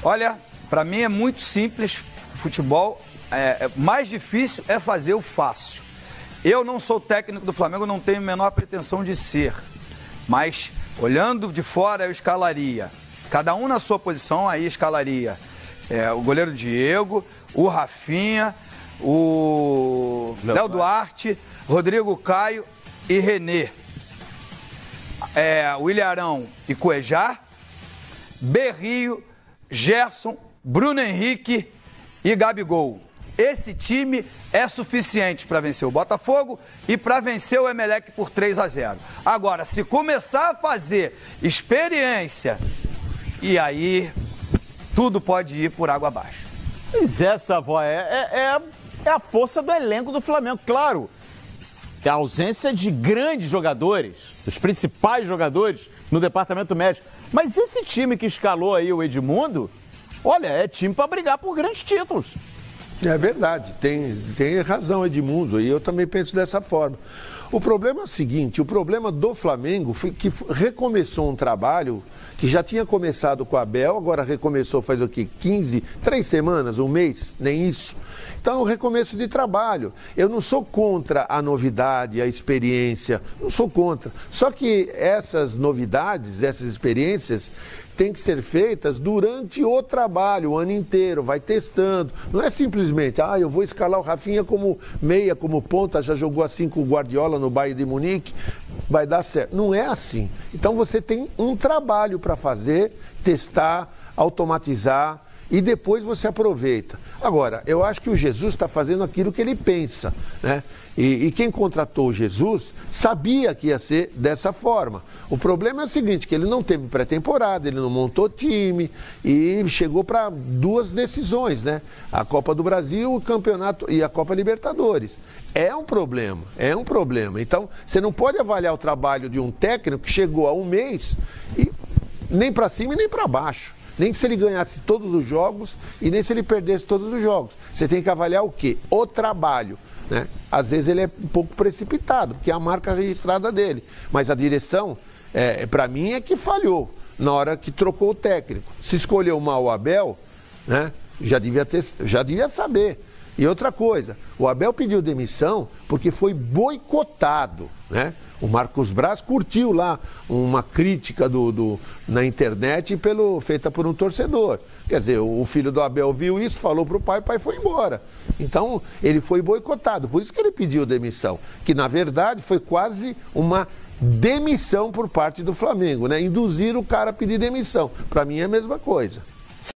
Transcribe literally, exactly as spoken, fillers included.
Olha, para mim é muito simples. Futebol, é, é, mais difícil é fazer o fácil. Eu não sou técnico do Flamengo, não tenho a menor pretensão de ser. Mas, olhando de fora, eu escalaria. Cada um na sua posição, aí escalaria. É, o goleiro Diego, o Rafinha, o Léo Duarte, Rodrigo Caio e René. É, o Ilharão e Cuejá, Berrio, Gerson, Bruno Henrique e Gabigol. Esse time é suficiente para vencer o Botafogo e para vencer o Emelec por três a zero. Agora, se começar a fazer experiência, e aí tudo pode ir por água abaixo. Pois é, Savoy, é, é, é a força do elenco do Flamengo, claro. A ausência de grandes jogadores, dos principais jogadores no departamento médico. Mas esse time que escalou aí o Edmundo, olha, é time para brigar por grandes títulos. É verdade, tem, tem razão Edmundo, e eu também penso dessa forma. O problema é o seguinte, o problema do Flamengo foi que recomeçou um trabalho que já tinha começado com o Abel, agora recomeçou faz o quê? quinze, três semanas, um mês, nem isso. Então, é um recomeço de trabalho. Eu não sou contra a novidade, a experiência, não sou contra. Só que essas novidades, essas experiências, têm que ser feitas durante o trabalho, o ano inteiro, vai testando. Não é simplesmente, ah, eu vou escalar o Rafinha como meia, como ponta, já jogou assim com o Guardiola no Bayern de Munique, vai dar certo. Não é assim. Então, você tem um trabalho para fazer, testar, automatizar, e depois você aproveita. Agora, eu acho que o Jesus está fazendo aquilo que ele pensa, né? E, e quem contratou o Jesus sabia que ia ser dessa forma. O problema é o seguinte, que ele não teve pré-temporada, ele não montou time e chegou para duas decisões, né? A Copa do Brasil, o Campeonato e a Copa Libertadores. É um problema, é um problema. Então, você não pode avaliar o trabalho de um técnico que chegou a um mês e nem para cima e nem para baixo. Nem se ele ganhasse todos os jogos e nem se ele perdesse todos os jogos. Você tem que avaliar o quê? O trabalho, né? Às vezes ele é um pouco precipitado, porque é a marca registrada dele. Mas a direção, é, para mim, é que falhou na hora que trocou o técnico. Se escolheu mal o Abel, né? Já devia ter, já devia saber. E outra coisa, o Abel pediu demissão porque foi boicotado, né? O Marcos Braz curtiu lá uma crítica do, do, na internet pelo, feita por um torcedor. Quer dizer, o filho do Abel viu isso, falou para o pai, o pai foi embora. Então, ele foi boicotado, por isso que ele pediu demissão. Que, na verdade, foi quase uma demissão por parte do Flamengo, né? Induzir o cara a pedir demissão. Para mim é a mesma coisa.